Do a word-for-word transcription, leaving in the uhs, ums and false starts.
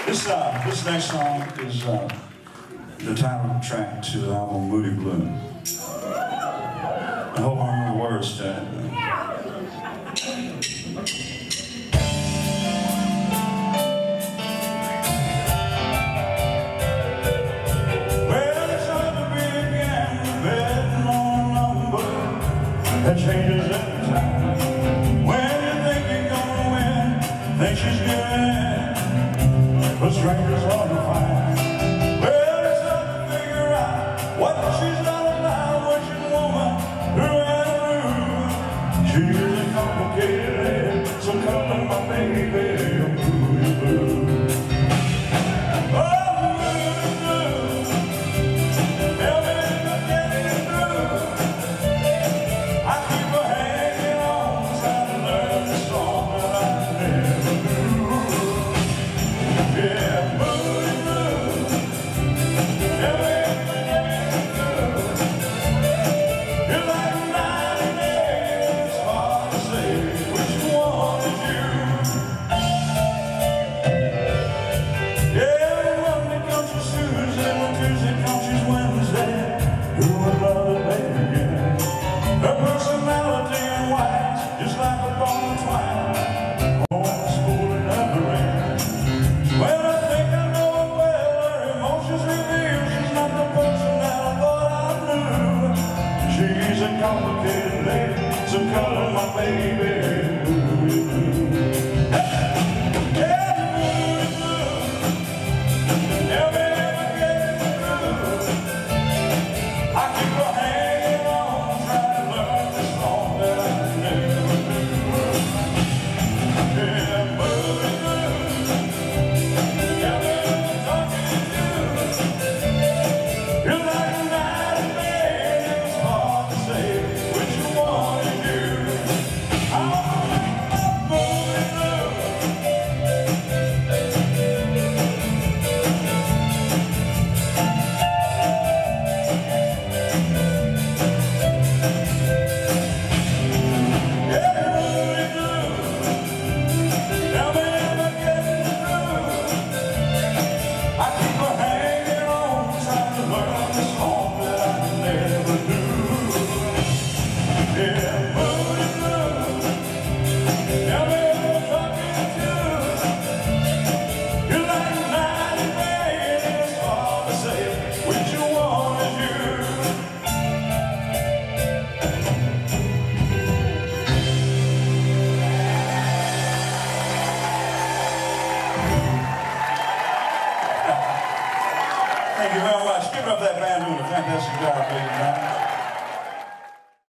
This, uh, this next song is uh, the title track to the album Moody Blue. I hope I remember the words to it. Well, it's hard to be again, betting on a number that changes every time. When you think you're gonna win, think she's good. But strangers hard to find. Well, it's hard to figure out what she's all about, what she's a woman through and through. She's a complicated lady, so come to my baby, I'm Moody Blue. Oh, Moody Blue, tell me if I get it through. I keep her hanging on, trying to learn the song that I never knew. Yeah, Moody Blue, tell me if I get it through. You're like a night and day, it's hard to say which one is you. Yeah, Monday comes for Tuesday, when Tuesday comes she's Wednesday. Who would love a baby again? Her personality and white, just like a bone of twine. Home school and never ends. Well, I think I know her well, her emotions reveal she's not the person that I thought I knew. She's a complicated lady, so call my baby Moody Blue. Yeah, Moody Blue, tell me if I get it through. I keep her hanging on, trying to learn the song that I never knew. Yeah, Moody Blue, tell me if I'm talking to you. You're like a night and day, it's hard to say which one is you. I'm Moody Blue. Yeah, Moody Blue, tell me if I get it through. I keep her hanging on, trying to learn the song that I never knew. Yeah, Moody Blue, tell me if I'm talking to you. You're like a night and day, and it's hard to say which one is you. Thank you very much. Give it up that band doing a fantastic job, ladies and gentlemen.